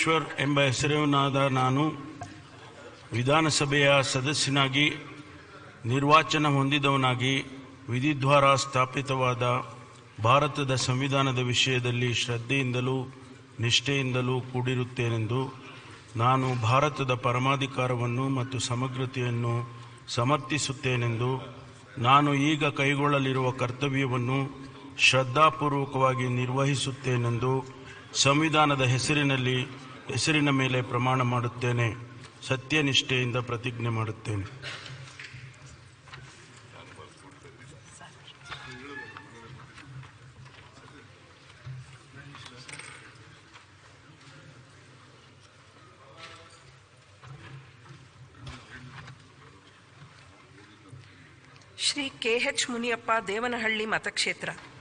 ಈಶ್ವರ್ ಎಂಬ ಹೆಸರಿನಾದ ನಾನು ವಿಧಾನಸಭೆಯ ಸದಸ್ಯನಾಗಿ ನಿರ್ವಾಚನ ಹೊಂದಿದವನಾಗಿ ವಿಧಿದ್ವಾರ ಸ್ಥಾಪಿತವಾದ ಭಾರತದ ಸಂವಿಧಾನದ ವಿಷಯದಲ್ಲಿ ಶ್ರದ್ಧೆಯಿಂದಲೂ ನಿಷ್ಠೆಯಿಂದಲೂ ಕೂಡಿರುತ್ತೇನೆಂದು ನಾನು ಭಾರತದ ಪರಮಾಧಿಕಾರವನ್ನು ಮತ್ತು ಸಮಗ್ರತೆಯನ್ನು ಸಮರ್ಥಿಸುತ್ತೇನೆಂದು ನಾನು ಈಗ ಕೈಗೊಳ್ಳಲಿರುವ ಕರ್ತವ್ಯವನ್ನು ಶ್ರದ್ಧಾಪೂರ್ವಕವಾಗಿ ನಿರ್ವಹಿಸುತ್ತೇನೆಂದು ಸಂವಿಧಾನದ ಹೆಸರಿನ ಮೇಲೆ ಪ್ರಮಾಣ ಮಾಡುತ್ತೇನೆ. ಸತ್ಯನಿಷ್ಠೆಯಿಂದ ಪ್ರತಿಜ್ಞೆ ಮಾಡುತ್ತೇನೆ. ಶ್ರೀ ಕೆ.ಎಚ್. ಮುನಿಯಪ್ಪ, ದೇವನಹಳ್ಳಿ ಮತಕ್ಷೇತ್ರ.